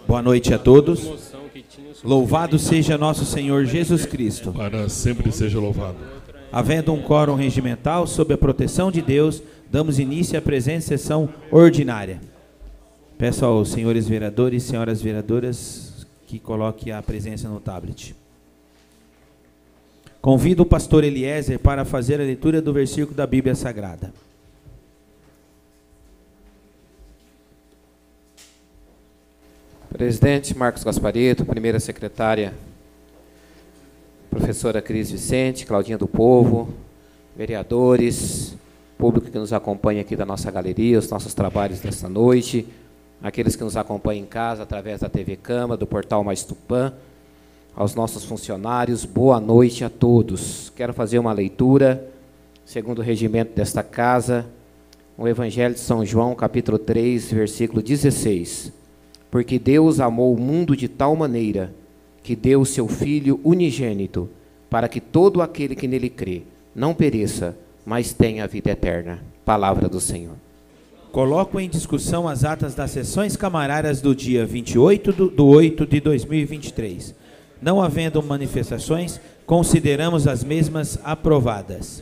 Boa noite a todos. Louvado seja nosso Senhor Jesus Cristo. Para sempre seja louvado. Havendo um quórum regimental, sob a proteção de Deus, damos início à presente sessão ordinária. Peço aos senhores vereadores e senhoras vereadoras que coloquem a presença no tablet. Convido o pastor Eliezer para fazer a leitura do versículo da Bíblia Sagrada. Presidente Marcos Gasparito, primeira secretária, professora Cris Vicente, Claudinha do Povo, vereadores, público que nos acompanha aqui da nossa galeria, os nossos trabalhos desta noite, aqueles que nos acompanham em casa através da TV Câmara, do portal Mais Tupã, aos nossos funcionários, boa noite a todos. Quero fazer uma leitura, segundo o regimento desta casa, o Evangelho de São João, capítulo 3, versículo 16. Porque Deus amou o mundo de tal maneira que deu o seu Filho unigênito, para que todo aquele que nele crê não pereça, mas tenha a vida eterna. Palavra do Senhor. Coloco em discussão as atas das sessões camarárias do dia 28 de 8 de 2023. Não havendo manifestações, consideramos as mesmas aprovadas.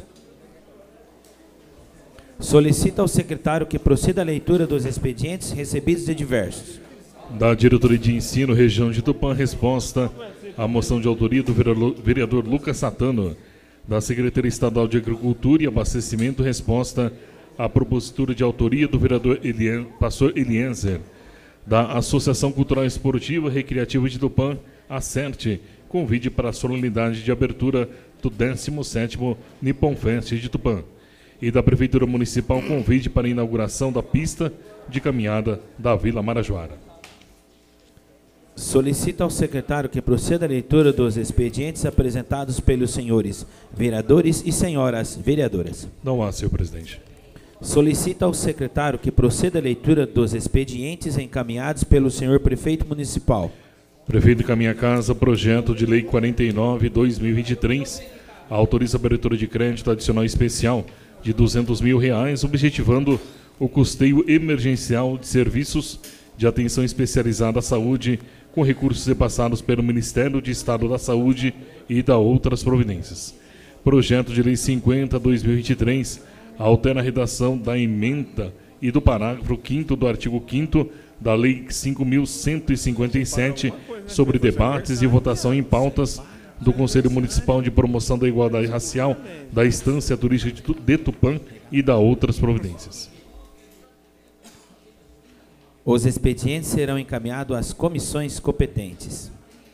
Solicita ao secretário que proceda à leitura dos expedientes recebidos de diversos. Da Diretoria de Ensino, Região de Tupã, resposta à moção de autoria do vereador Lucas Satano. Da Secretaria Estadual de Agricultura e Abastecimento, resposta à propositura de autoria do vereador Pastor Eliezer. Da Associação Cultural Esportiva e Recreativa de Tupã, ACERT, convite para a solenidade de abertura do 17º Nippon Fest de Tupã. E da Prefeitura Municipal, convite para a inauguração da pista de caminhada da Vila Marajoara. Solicita ao secretário que proceda à leitura dos expedientes apresentados pelos senhores vereadores e senhoras vereadoras. Não há, senhor presidente. Solicita ao secretário que proceda à leitura dos expedientes encaminhados pelo senhor prefeito municipal. Prefeito encaminha a casa, projeto de lei 49/2023, autoriza a abertura de crédito adicional especial de R$200 mil, objetivando o custeio emergencial de serviços de atenção especializada à saúde, com recursos repassados pelo Ministério de Estado da Saúde e da outras providências. Projeto de lei 50/2023 altera a redação da ementa e do parágrafo 5º do artigo 5º da Lei 5.157 sobre debates e votação em pautas do Conselho Municipal de Promoção da Igualdade Racial, da Estância Turística de Tupã e da outras providências. Os expedientes serão encaminhados às comissões competentes.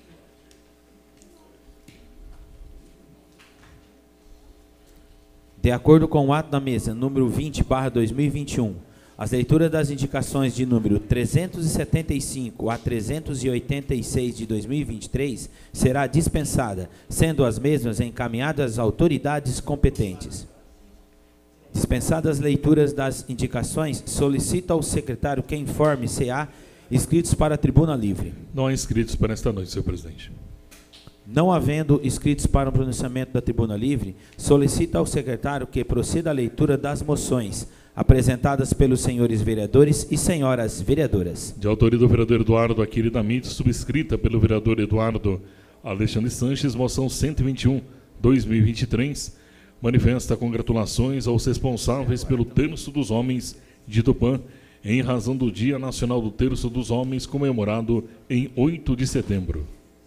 De acordo com o ato da mesa número 20/2021, as leituras das indicações de número 375 a 386 de 2023 será dispensada, sendo as mesmas encaminhadas às autoridades competentes. Dispensadas as leituras das indicações, solicita ao secretário que informe se há inscritos para a tribuna livre. Não há inscritos para esta noite, senhor presidente. Não havendo inscritos para o pronunciamento da tribuna livre, solicita ao secretário que proceda à leitura das moções apresentadas pelos senhores vereadores e senhoras vereadoras. De autoria do vereador Eduardo Aquila Damito, subscrita pelo vereador Eduardo Alexandre Sanches, moção 121/2023, manifesta congratulações aos responsáveis pelo Terço dos Homens de Tupã, em razão do Dia Nacional do Terço dos Homens, comemorado em 8 de setembro.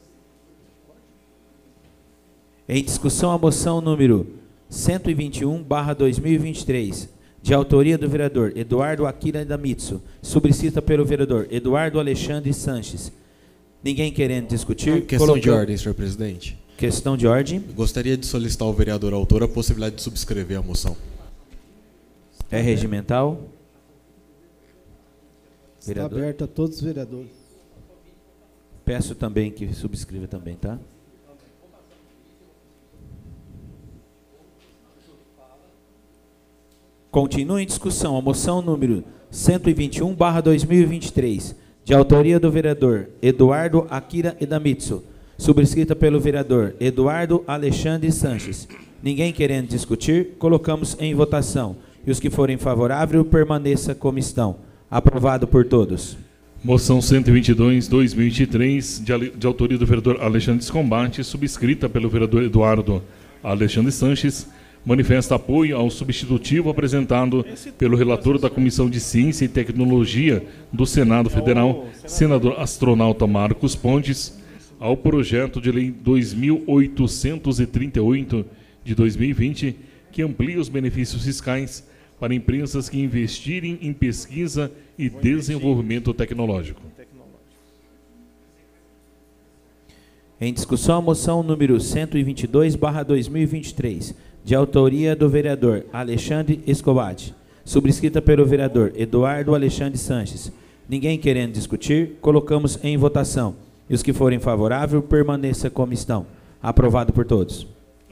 Em discussão a moção número 121/2023, de autoria do vereador Eduardo Aquila Damito, subscrita pelo vereador Eduardo Alexandre Sanches. Ninguém querendo discutir? Questão de ordem, senhor presidente. Questão de ordem. Gostaria de solicitar ao vereador autor a possibilidade de subscrever a moção. É regimental? Está Vereador? aberto a todos os vereadores. Peço também que subscreva também, tá? Continua em discussão a moção número 121/2023, de autoria do vereador Eduardo Aquila Damito, subscrita pelo vereador Eduardo Alexandre Sanches. Ninguém querendo discutir, colocamos em votação. E os que forem favoráveis, permaneça como estão. Aprovado por todos. Moção 122/2023, de autoria do vereador Alexandre Scombate, subscrita pelo vereador Eduardo Alexandre Sanches, manifesta apoio ao substitutivo apresentado pelo relator da Comissão de Ciência e Tecnologia do Senado Federal, senador astronauta Marcos Pontes, ao projeto de lei 2838 de 2020, que amplia os benefícios fiscais para empresas que investirem em pesquisa e desenvolvimento tecnológico. Em discussão, a moção número 122/2023, de autoria do vereador Alexandre Escobate, subscrita pelo vereador Eduardo Alexandre Sanches. Ninguém querendo discutir, colocamos em votação. E os que forem favoráveis, permaneça como estão. Aprovado por todos.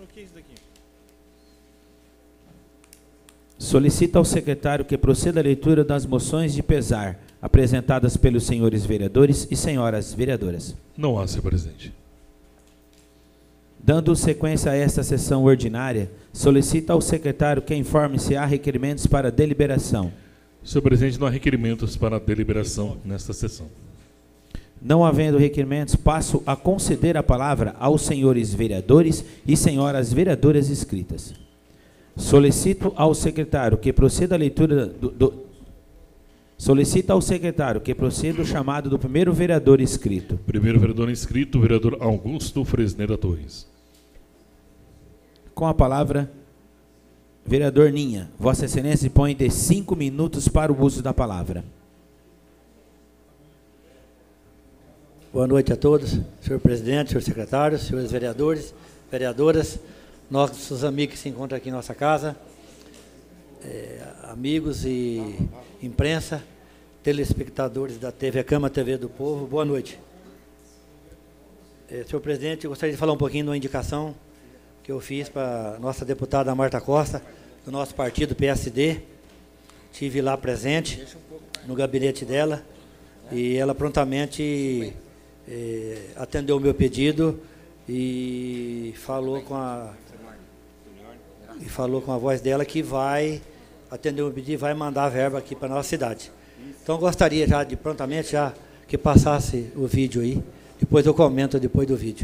Solicita ao secretário que proceda à leitura das moções de pesar, apresentadas pelos senhores vereadores e senhoras vereadoras. Não há, senhor presidente. Dando sequência a esta sessão ordinária, solicita ao secretário que informe se há requerimentos para deliberação. Senhor presidente, não há requerimentos para deliberação nesta sessão. Não havendo requerimentos, passo a conceder a palavra aos senhores vereadores e senhoras vereadoras inscritas. Solicito ao secretário que proceda à leitura Solicita ao secretário que proceda o chamado do primeiro vereador inscrito. Primeiro vereador inscrito, o vereador Augusto Fresneira Torres. Com a palavra, vereador Ninha. Vossa Excelência dispõe de 5 minutos para o uso da palavra. Boa noite a todos, senhor presidente, senhor secretário, senhores vereadores, vereadoras, nossos amigos que se encontram aqui em nossa casa, amigos e imprensa, telespectadores da TV Câmara, TV do Povo, boa noite. Senhor presidente, eu gostaria de falar um pouquinho de uma indicação que eu fiz para a nossa deputada Marta Costa, do nosso partido PSD. Estive lá presente, no gabinete dela, e ela prontamente atendeu o meu pedido e falou com a voz dela que vai atender o meu pedido e vai mandar a verba aqui para a nossa cidade. Então, eu gostaria já de prontamente já que passasse o vídeo aí, depois eu comento depois do vídeo.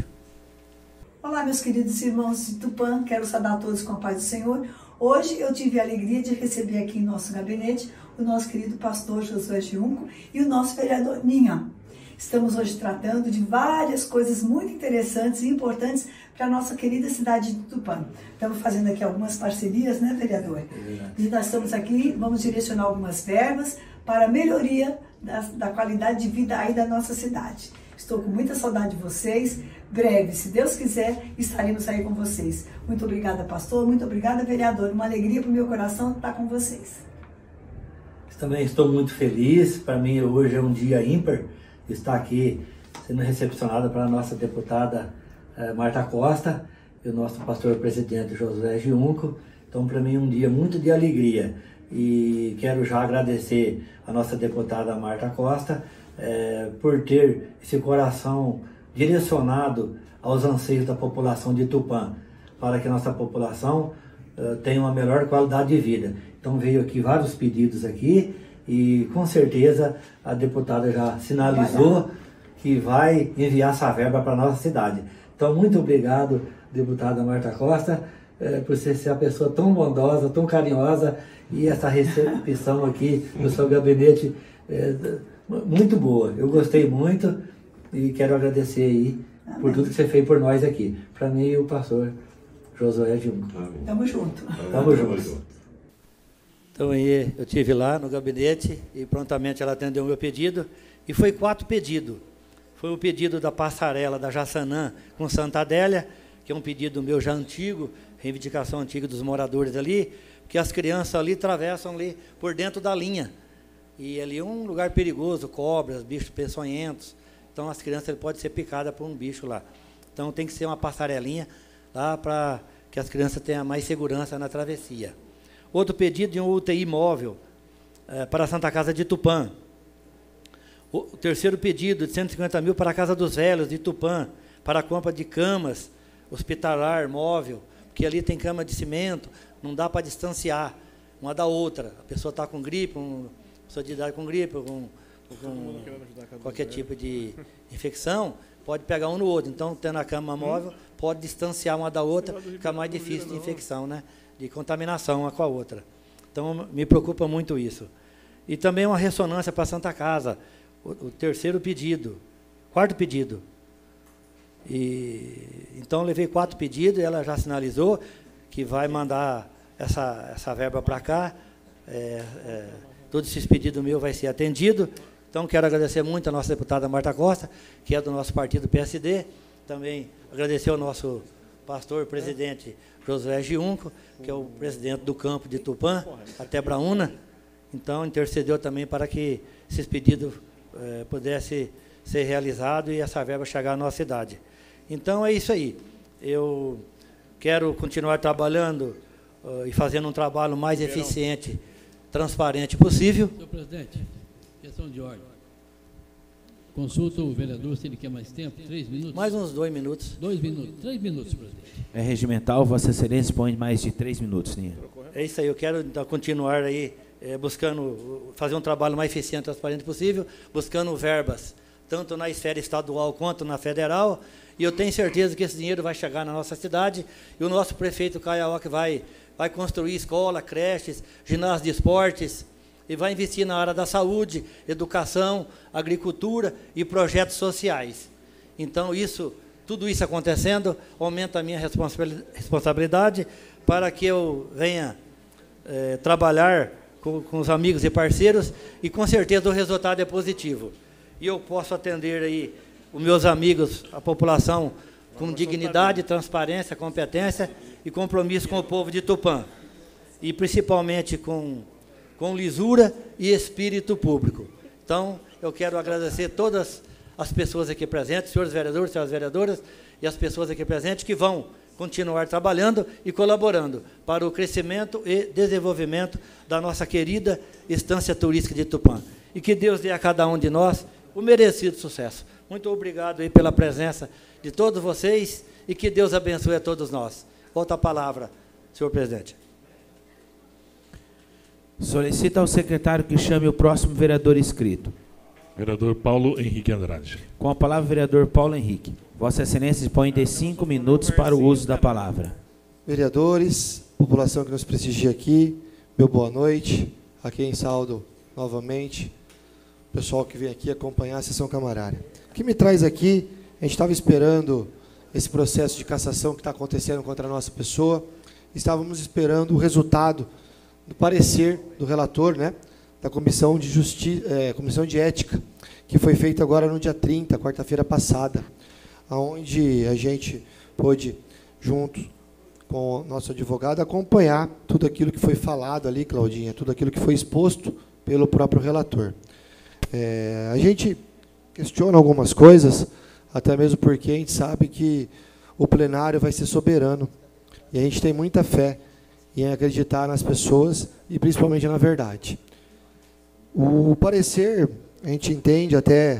Olá, meus queridos irmãos de Tupã, quero saudar a todos com a paz do Senhor. Hoje eu tive a alegria de receber aqui em nosso gabinete o nosso querido pastor Josué Giunco e o nosso vereador Ninha. Estamos hoje tratando de várias coisas muito interessantes e importantes para a nossa querida cidade de Tupã. Estamos fazendo aqui algumas parcerias, né, vereador? E nós estamos aqui, vamos direcionar algumas verbas para a melhoria da qualidade de vida aí da nossa cidade. Estou com muita saudade de vocês. Breve, se Deus quiser, estaremos aí com vocês. Muito obrigada, pastor. Muito obrigada, vereador. Uma alegria para o meu coração estar com vocês. Também estou muito feliz. Para mim, hoje é um dia ímpar estar aqui sendo recepcionado pela nossa deputada Marta Costa e o nosso pastor presidente Josué Giunco. Então, para mim, é um dia muito de alegria. E quero já agradecer a nossa deputada Marta Costa por ter esse coração direcionado aos anseios da população de Tupã, para que a nossa população tenha uma melhor qualidade de vida. Então veio aqui vários pedidos aqui e com certeza a deputada já sinalizou que vai enviar essa verba para a nossa cidade. Então muito obrigado, deputada Marta Costa, por ser a pessoa tão bondosa, tão carinhosa, e essa recepção aqui no seu gabinete muito boa. Eu gostei muito e quero agradecer aí por tudo que você fez por nós aqui. Para mim e o pastor Josué Giunco. Tamo junto. Tamo junto. Então aí eu estive lá no gabinete e prontamente ela atendeu o meu pedido. E foi 4 pedidos. Foi o pedido da passarela da Jaçanã com Santa Adélia, que é um pedido meu já antigo, reivindicação antiga dos moradores ali, porque as crianças ali atravessam ali por dentro da linha. E ali é um lugar perigoso, cobras, bichos peçonhentos. Então as crianças podem ser picadas por um bicho lá. Então tem que ser uma passarelinha lá para que as crianças tenham mais segurança na travessia. Outro pedido de um UTI móvel para a Santa Casa de Tupã. O terceiro pedido de 150 mil para a Casa dos Velhos de Tupã, para a compra de camas hospitalar móvel, porque ali tem cama de cimento, não dá para distanciar uma da outra. A pessoa está com gripe, pessoa de idade com gripe, com com qualquer tipo de infecção, pode pegar um no outro. Então, tendo a cama móvel, pode distanciar uma da outra, fica mais difícil de infecção, né? De contaminação uma com a outra. Então, me preocupa muito isso. E também uma ressonância para a Santa Casa, o terceiro pedido, quarto pedido. Então, levei 4 pedidos, ela já sinalizou que vai mandar essa verba para cá. Todos esses pedidos meus vai ser atendido. Então, quero agradecer muito a nossa deputada Marta Costa, que é do nosso partido PSD. Também agradecer ao nosso pastor presidente Josué Giunco, que é o presidente do campo de Tupã, até Braúna. Então, intercedeu também para que esses pedidos pudessem ser realizados e essa verba chegar à nossa cidade. Então, é isso aí. Eu quero continuar trabalhando e fazendo um trabalho mais eficiente, transparente possível. Senhor presidente, questão de ordem. Consulta o vereador se ele quer mais tempo, 3 minutos. Mais uns 2 minutos. 2 minutos, 3 minutos, presidente. É regimental, Vossa Excelência dispõe mais de 3 minutos, Ninha. É isso aí, eu quero então, continuar aí buscando fazer um trabalho mais eficiente e transparente possível, buscando verbas, tanto na esfera estadual quanto na federal, e eu tenho certeza que esse dinheiro vai chegar na nossa cidade, e o nosso prefeito Caiaoque vai construir escola, creches, ginásio de esportes, e vai investir na área da saúde, educação, agricultura e projetos sociais. Então, tudo isso acontecendo, aumenta a minha responsabilidade para que eu venha trabalhar com os amigos e parceiros, e com certeza o resultado é positivo. E eu posso atender aí os meus amigos, a população, com dignidade, transparência, competência e compromisso com o povo de Tupã. E principalmente com lisura e espírito público. Então, eu quero agradecer todas as pessoas aqui presentes, senhores vereadores, senhoras vereadoras, e as pessoas aqui presentes que vão continuar trabalhando e colaborando para o crescimento e desenvolvimento da nossa querida estância turística de Tupã. E que Deus dê a cada um de nós o merecido sucesso. Muito obrigado aí pela presença de todos vocês e que Deus abençoe a todos nós. Volta a palavra, senhor presidente. Solicita ao secretário que chame o próximo vereador inscrito. Vereador Paulo Henrique Andrade. Com a palavra, vereador Paulo Henrique. Vossa Excelência dispõe de 5 minutos para o uso da palavra. Vereadores, população que nos prestigia aqui, meu boa noite. A quem saúdo novamente, pessoal que vem aqui acompanhar a sessão camarária. O que me traz aqui, a gente estava esperando esse processo de cassação que está acontecendo contra a nossa pessoa, estávamos esperando o resultado do parecer do relator, né, da Comissão de Ética, que foi feito agora no dia 30, quarta-feira passada, onde a gente pôde, junto com o nosso advogado, acompanhar tudo aquilo que foi falado ali, Claudinha, tudo aquilo que foi exposto pelo próprio relator. A gente questiona algumas coisas, até mesmo porque a gente sabe que o plenário vai ser soberano, e a gente tem muita fé em acreditar nas pessoas e principalmente na verdade. O parecer, a gente entende até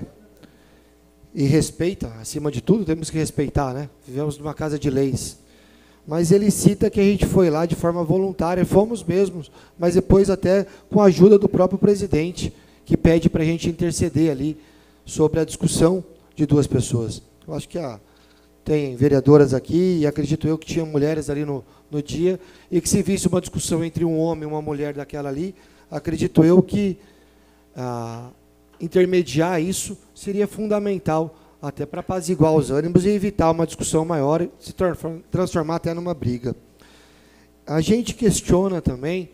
e respeita, acima de tudo, temos que respeitar, né? Vivemos numa casa de leis. Mas ele cita que a gente foi lá de forma voluntária, fomos mesmos, mas depois até com a ajuda do próprio presidente, que pede para a gente interceder ali sobre a discussão de 2 pessoas. Eu acho que tem vereadoras aqui, e acredito eu que tinha mulheres ali no dia, e que se visse uma discussão entre um homem e uma mulher daquela ali, acredito eu que intermediar isso seria fundamental, até para apaziguar os ânimos e evitar uma discussão maior e se transformar até numa briga. A gente questiona também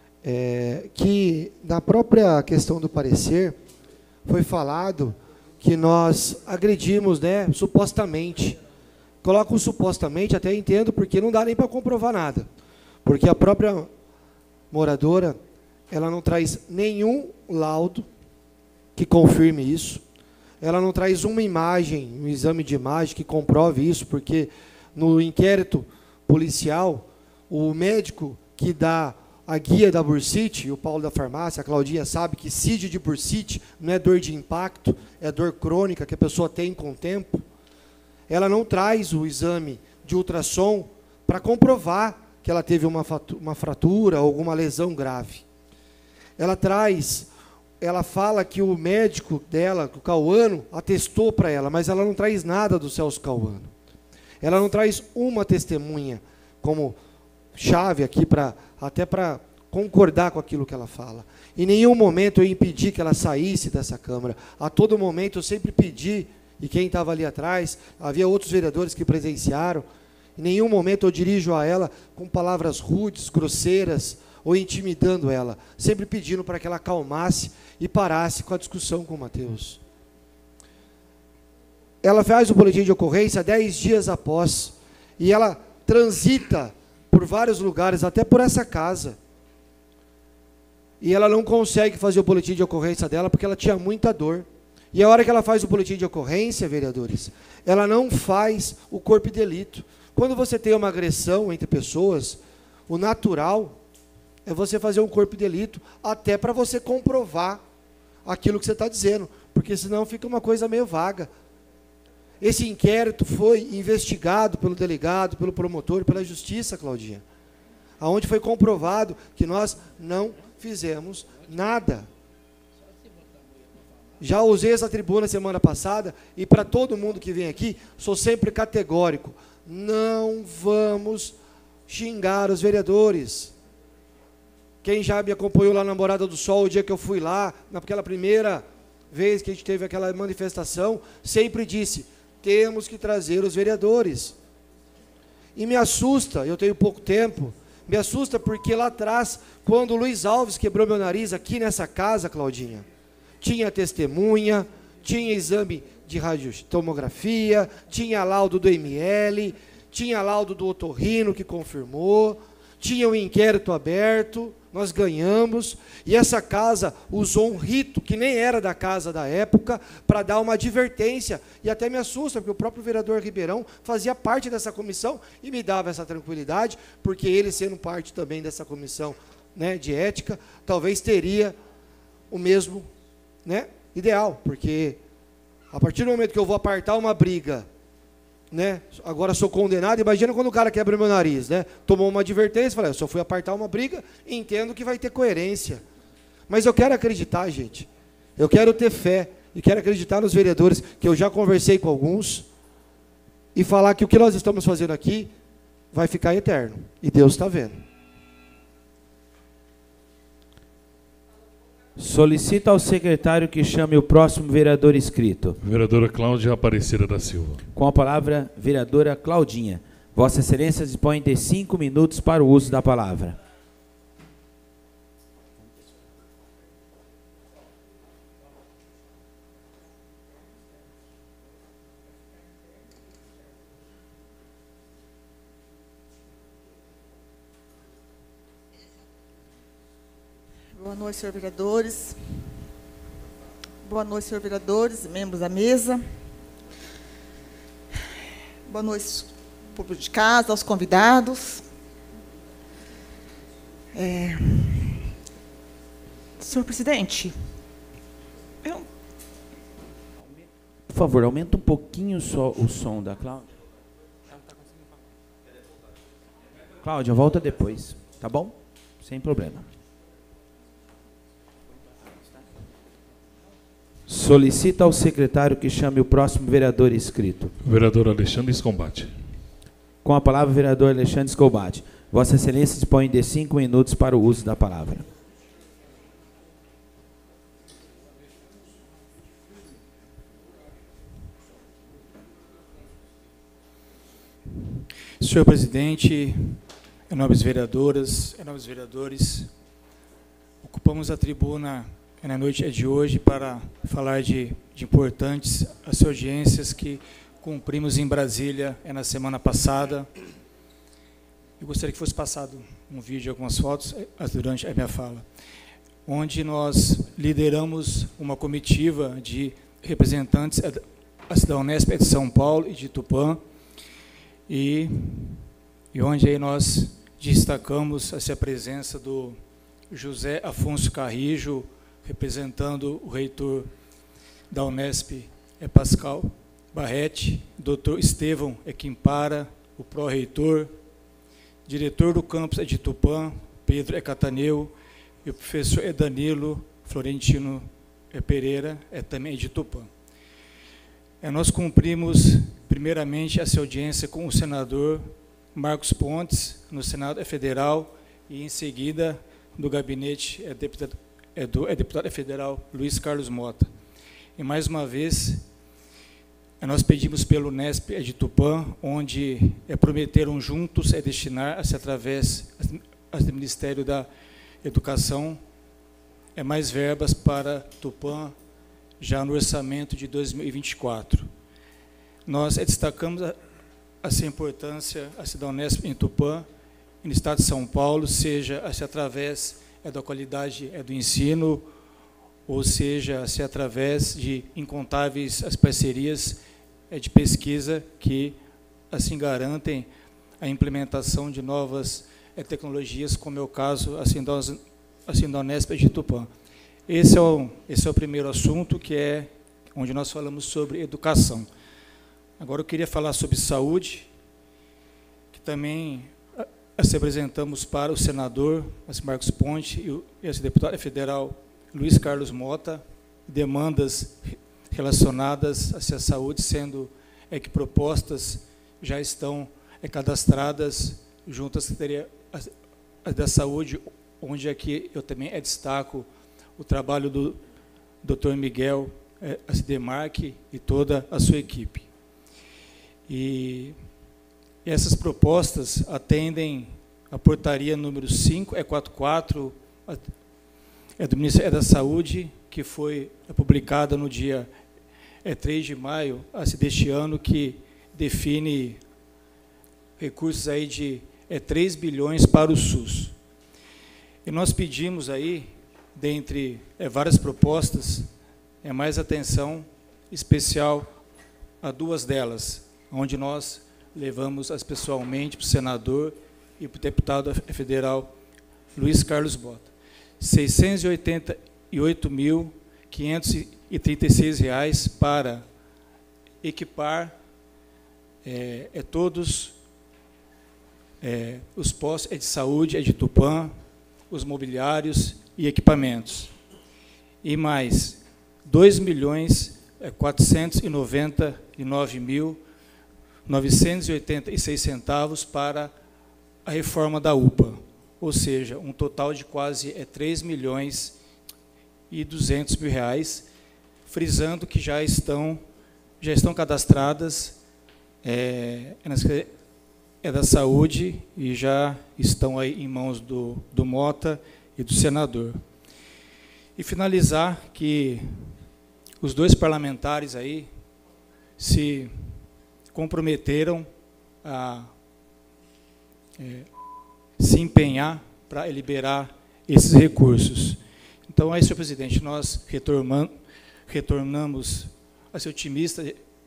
que, na própria questão do parecer, foi falado que nós agredimos, né, supostamente. Coloco supostamente, até entendo, porque não dá nem para comprovar nada. Porque a própria moradora, ela não traz nenhum laudo que confirme isso. Ela não traz uma imagem, um exame de imagem que comprove isso, porque no inquérito policial, o médico que dá a guia da bursite, o Paulo da farmácia, a Claudinha sabe que CID de bursite não é dor de impacto, é dor crônica que a pessoa tem com o tempo. Ela não traz o exame de ultrassom para comprovar que ela teve uma fratura ou alguma lesão grave. Ela traz ela fala que o médico dela, o cauano, atestou para ela, mas ela não traz nada do Celso Cauano. Ela não traz uma testemunha como chave aqui, até para concordar com aquilo que ela fala. Em nenhum momento eu impedi que ela saísse dessa Câmara. A todo momento eu sempre pedi, e quem estava ali atrás, havia outros vereadores que presenciaram, em nenhum momento eu dirijo a ela com palavras rudes, grosseiras, ou intimidando ela, sempre pedindo para que ela acalmasse e parasse com a discussão com o Mateus. Ela faz o boletim de ocorrência 10 dias após, e ela transita por vários lugares, até por essa casa. E ela não consegue fazer o boletim de ocorrência dela porque ela tinha muita dor. E a hora que ela faz o boletim de ocorrência, vereadores, ela não faz o corpo de delito. Quando você tem uma agressão entre pessoas, o natural é você fazer um corpo de delito, até para você comprovar aquilo que você está dizendo, porque senão fica uma coisa meio vaga. Esse inquérito foi investigado pelo delegado, pelo promotor, pela justiça, Claudinha, aonde foi comprovado que nós não fizemos nada. Já usei essa tribuna semana passada, e para todo mundo que vem aqui, sou sempre categórico. Não vamos xingar os vereadores. Quem já me acompanhou lá na Morada do Sol, o dia que eu fui lá, naquela primeira vez que a gente teve aquela manifestação, sempre disse, temos que trazer os vereadores. E me assusta, eu tenho pouco tempo, me assusta porque lá atrás, quando o Luiz Alves quebrou meu nariz aqui nessa casa, Claudinha, tinha testemunha, tinha exame de radiotomografia, tinha laudo do ML, tinha laudo do otorrino que confirmou, tinha um inquérito aberto, nós ganhamos, e essa casa usou um rito que nem era da casa da época, para dar uma advertência, e até me assusta, porque o próprio vereador Ribeirão fazia parte dessa comissão, e me dava essa tranquilidade, porque ele sendo parte também dessa comissão, né, de ética, talvez teria o mesmo, né, ideal, porque a partir do momento que eu vou apartar uma briga, né, agora sou condenado, imagina quando o cara quebra meu nariz, né, tomou uma advertência, falei, eu só fui apartar uma briga, entendo que vai ter coerência, mas eu quero acreditar, gente, eu quero ter fé, e quero acreditar nos vereadores, que eu já conversei com alguns, e falar que o que nós estamos fazendo aqui, vai ficar eterno, e Deus está vendo. Solicita ao secretário que chame o próximo vereador inscrito. Vereadora Cláudia Aparecida da Silva. Com a palavra, vereadora Claudinha. Vossa Excelência dispõe de 5 minutos para o uso da palavra. Boa noite, senhor vereadores. Boa noite, senhor vereadores, membros da mesa. Boa noite, público de casa, aos convidados. Senhor presidente, Por favor, aumenta um pouquinho só o som da Cláudia. Cláudia, volta depois, tá bom? Sem problema. Solicita ao secretário que chame o próximo vereador inscrito. Vereador Alexandre Escombate. Com a palavra, vereador Alexandre Escombate. Vossa Excelência dispõe de 5 minutos para o uso da palavra. Senhor presidente, nobres vereadoras, nobres vereadores, ocupamos a tribuna na noite de hoje para falar de importantes as audiências que cumprimos em Brasília na semana passada. Eu gostaria que fosse passado um vídeo, algumas fotos, durante a minha fala, onde nós lideramos uma comitiva de representantes da Unesp de São Paulo e de Tupã, e onde aí nós destacamos a presença do José Afonso Carrijo, representando o reitor da Unesp, Pascal Barretti, doutor Estevão Quimpara, o pró-reitor, diretor do campus de Tupã, Pedro Cataneu, e o professor Danilo Florentino Pereira, também de Tupã. Nós cumprimos, primeiramente, essa audiência com o senador Marcos Pontes, no Senado Federal, e, em seguida, do gabinete deputado federal Luiz Carlos Mota. E, mais uma vez, nós pedimos pelo Unesp de Tupã, onde prometeram juntos destinar-se através do Ministério da Educação mais verbas para Tupã, já no orçamento de 2024. Nós destacamos essa importância da Unesp em Tupã, no estado de São Paulo, seja através da qualidade do ensino, ou seja, através de incontáveis as parcerias de pesquisa que assim garantem a implementação de novas tecnologias, como é o caso da Unesp de Tupã. Esse é o primeiro assunto, que é onde nós falamos sobre educação. Agora eu queria falar sobre saúde, que também se apresentamos para o senador Marcos Pontes e o deputado federal Luiz Carlos Mota, demandas relacionadas à saúde, sendo que propostas já estão cadastradas junto à Secretaria da Saúde, onde aqui eu também destaco o trabalho do Dr. Miguel Demarque e toda a sua equipe. E essas propostas atendem a portaria número 544 do Ministério da Saúde, que foi publicada no dia 3 de maio deste ano, que define recursos aí de 3 bilhões para o SUS. E nós pedimos aí, dentre várias propostas, mais atenção especial a duas delas, onde nós levamos pessoalmente para o senador e para o deputado federal Luiz Carlos Mota. R$ 688.536 para equipar todos os postos de saúde de Tupã, os mobiliários e equipamentos. E mais R$ 2.499.986 para a reforma da UPA, ou seja, um total de quase R$ 3.200.000, frisando que já estão cadastradas da saúde e já estão aí em mãos do Mota e do senador. E finalizar que os dois parlamentares aí se comprometeram a se empenhar para liberar esses recursos. Então, aí, senhor presidente, nós retornamos a ser otimista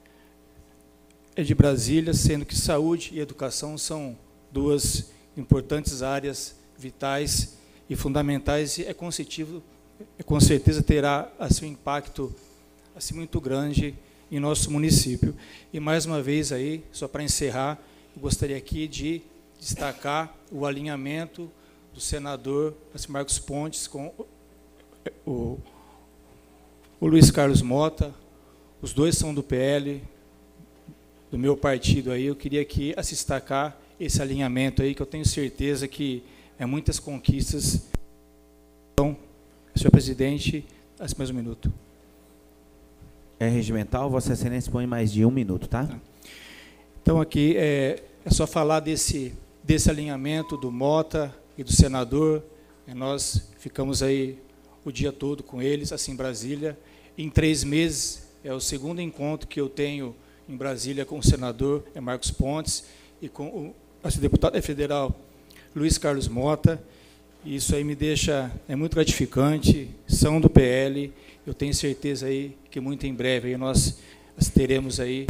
de Brasília, sendo que saúde e educação são duas importantes áreas vitais e fundamentais, e com certeza terá um impacto muito grande em nosso município. E, mais uma vez, aí, só para encerrar, eu gostaria aqui de destacar o alinhamento do senador Marcos Pontes com o Luiz Carlos Mota. Os dois são do PL, do meu partido. Aí eu queria aqui destacar esse alinhamento aí, que eu tenho certeza que muitas conquistas. Então, senhor presidente, mais um minuto. É regimental, Vossa Excelência põe mais de 1 minuto, tá? Então, aqui é só falar desse alinhamento do Mota e do senador. Nós ficamos aí o dia todo com eles, assim, em Brasília. Em 3 meses, é o segundo encontro que eu tenho em Brasília com o senador Marcos Pontes e com o deputado federal Luiz Carlos Mota. Isso aí me deixa muito gratificante, são do PL. Eu tenho certeza aí que muito em breve aí nós teremos aí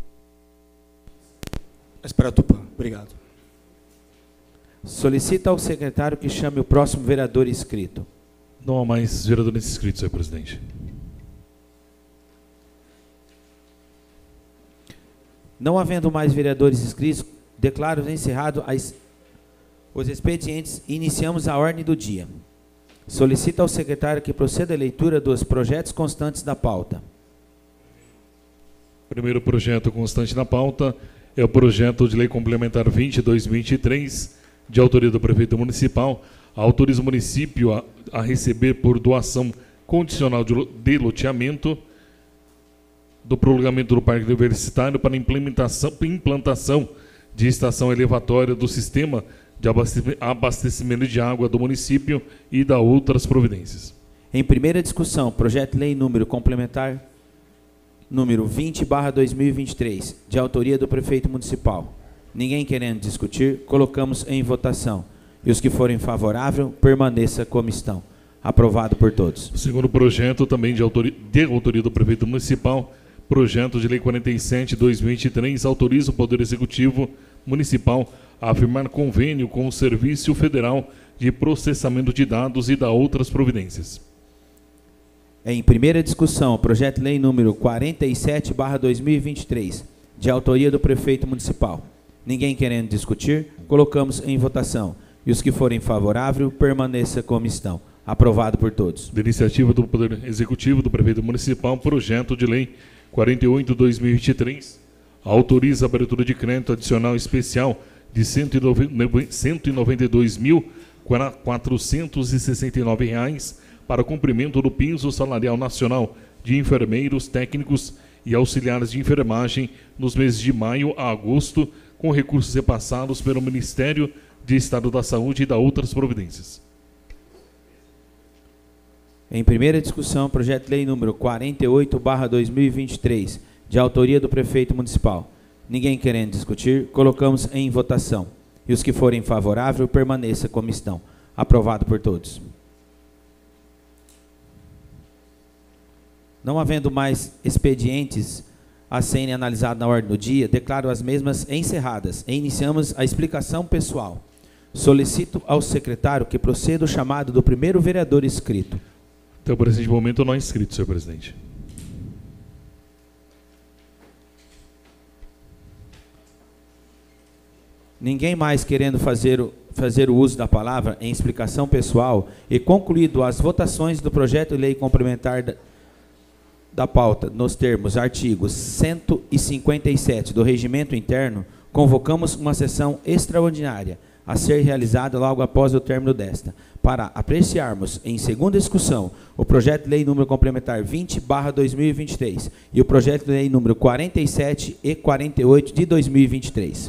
para Tupã. Obrigado. Solicita ao secretário que chame o próximo vereador inscrito. Não há mais vereadores inscritos, senhor presidente. Não havendo mais vereadores inscritos, declaro encerrado os expedientes e iniciamos a ordem do dia. Solicita ao secretário que proceda à leitura dos projetos constantes da pauta. Primeiro projeto constante na pauta é o projeto de lei complementar 20/2023, de autoria do prefeito municipal, autoriza o município a receber por doação condicional de loteamento do prolongamento do Parque Universitário para implantação de estação elevatória do sistema de abastecimento de água do município e da outras providências. Em primeira discussão, projeto de lei número complementar número 20/2023, de autoria do prefeito municipal. Ninguém querendo discutir, colocamos em votação. E os que forem favoráveis, permaneça como estão. Aprovado por todos. O segundo projeto, também de autoria do prefeito municipal, projeto de lei 47/2023, autoriza o Poder Executivo Municipal a firmar convênio com o Serviço Federal de Processamento de Dados e da outras providências. Em primeira discussão, projeto de lei número 47/2023, de autoria do prefeito municipal. Ninguém querendo discutir, colocamos em votação. E os que forem favoráveis, permaneça como estão. Aprovado por todos. De iniciativa do Poder Executivo do prefeito municipal, projeto de lei 48/2023, autoriza a abertura de crédito adicional especial de R$ 192.469 para cumprimento do piso salarial nacional de enfermeiros, técnicos e auxiliares de enfermagem nos meses de maio a agosto, com recursos repassados pelo Ministério de Estado da Saúde e da outras providências. Em primeira discussão, projeto de lei número 48/2023, de autoria do prefeito municipal. Ninguém querendo discutir, colocamos em votação. E os que forem favoráveis, permaneça como estão. Aprovado por todos. Não havendo mais expedientes a serem analisados na ordem do dia, declaro as mesmas encerradas e iniciamos a explicação pessoal. Solicito ao secretário que proceda o chamado do primeiro vereador inscrito. Até o presente momento não é inscrito, senhor presidente. Ninguém mais querendo fazer o uso da palavra em explicação pessoal e concluído as votações do projeto de lei complementar da pauta, nos termos artigos 157 do Regimento Interno, convocamos uma sessão extraordinária a ser realizada logo após o término desta, para apreciarmos em segunda discussão o projeto de lei número complementar 20/2023 e o projeto de lei número 47 e 48 de 2023.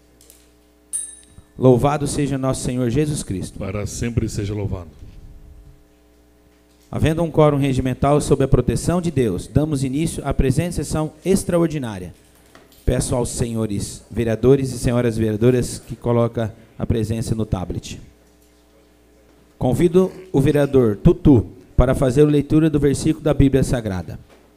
Louvado seja nosso Senhor Jesus Cristo. Para sempre seja louvado. Havendo um quórum regimental sob a proteção de Deus, damos início à presente sessão extraordinária. Peço aos senhores vereadores e senhoras vereadoras que coloquem a presença no tablet. Convido o vereador Tutu para fazer a leitura do versículo da Bíblia Sagrada.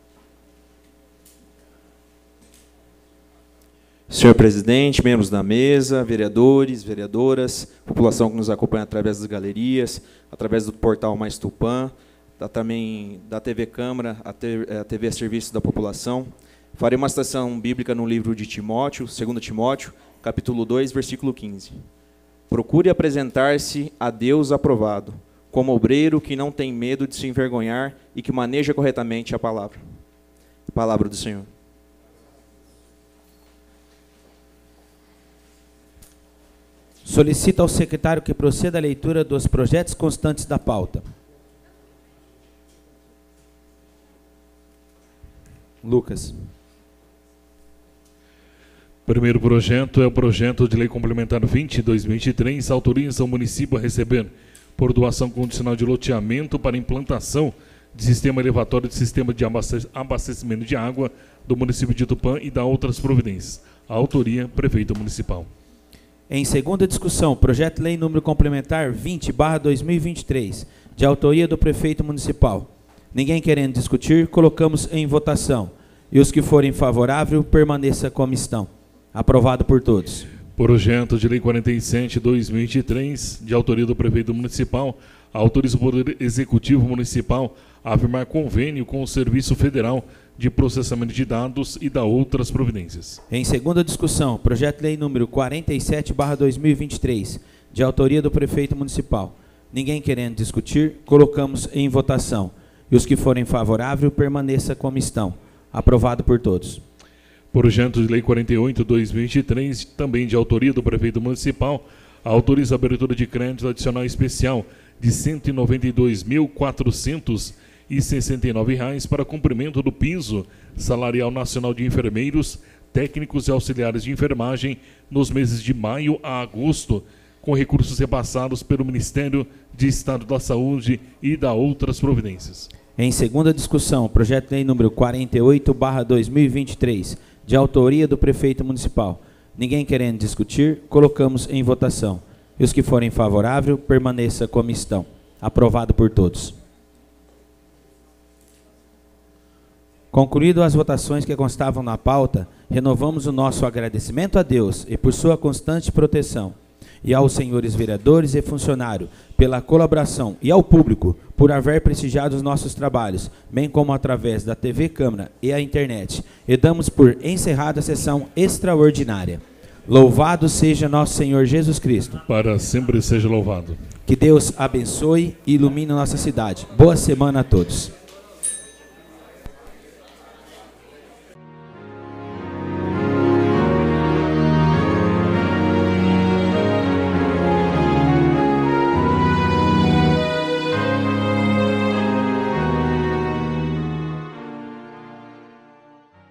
Senhor presidente, membros da mesa, vereadores, vereadoras, população que nos acompanha através das galerias, através do portal Mais Tupã, também da TV Câmara, a TV a serviço da população. Farei uma citação bíblica no livro de Timóteo, 2 Timóteo, capítulo 2, versículo 15. Procure apresentar-se a Deus aprovado, como obreiro que não tem medo de se envergonhar e que maneja corretamente a palavra. Palavra do Senhor. Solicito ao secretário que proceda à leitura dos projetos constantes da pauta. Lucas. Primeiro projeto é o projeto de lei complementar 20/2023, autoriza o município a receber, por doação condicional de loteamento para implantação de sistema elevatório de sistema de abastecimento de água do município de Tupã e da outras providências. A autoria, prefeito municipal. Em segunda discussão, projeto de lei número complementar 20/2023, de autoria do prefeito municipal. Ninguém querendo discutir, colocamos em votação. E os que forem favoráveis, permaneça como estão. Aprovado por todos. Projeto de lei 47/2023, de autoria do prefeito municipal, autoriza o Poder Executivo Municipal a firmar convênio com o Serviço Federal de Processamento de Dados e da outras providências. Em segunda discussão, projeto de lei número 47/2023, de autoria do prefeito municipal. Ninguém querendo discutir, colocamos em votação. E os que forem favoráveis, permaneça como estão. Aprovado por todos. Projeto de Lei 48/2023, também de autoria do Prefeito Municipal, autoriza a abertura de crédito adicional especial de R$ 192.469 para cumprimento do piso salarial nacional de enfermeiros, técnicos e auxiliares de enfermagem nos meses de maio a agosto, com recursos repassados pelo Ministério de Estado da Saúde e da outras providências. Em segunda discussão, projeto de lei número 48/2023, de autoria do Prefeito Municipal. Ninguém querendo discutir, colocamos em votação. E os que forem favoráveis, permaneça como estão. Aprovado por todos. Concluído as votações que constavam na pauta, renovamos o nosso agradecimento a Deus e por sua constante proteção, e aos senhores vereadores e funcionários pela colaboração, e ao público por haver prestigiado os nossos trabalhos, bem como através da TV Câmara e a internet, e damos por encerrada a sessão extraordinária. Louvado seja nosso Senhor Jesus Cristo. Para sempre seja louvado. Que Deus abençoe e ilumine nossa cidade. Boa semana a todos.